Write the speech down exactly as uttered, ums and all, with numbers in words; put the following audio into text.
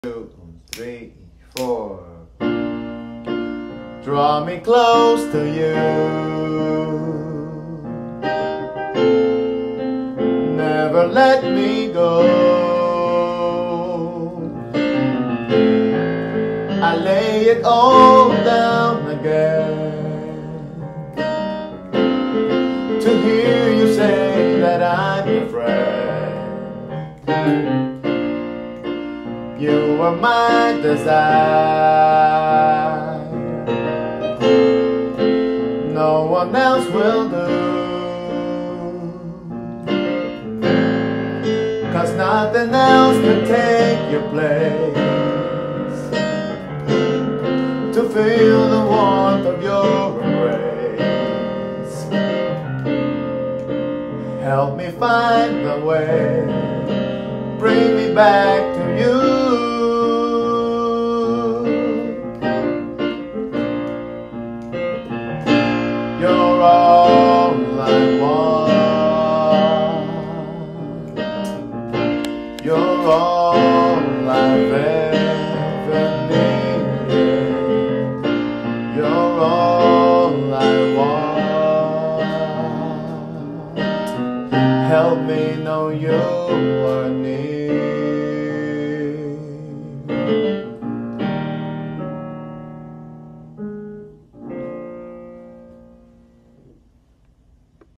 Two, three, four. Draw me close to you. Never let me go. I lay it all down again to hear you say that I'm your friend. You are my desire, no one else will do, 'cause nothing else can take your place, to feel the warmth of your embrace. Help me find the way, bring me back to you. You're all I want. You're all I've ever needed. You're all I want. Help me know you are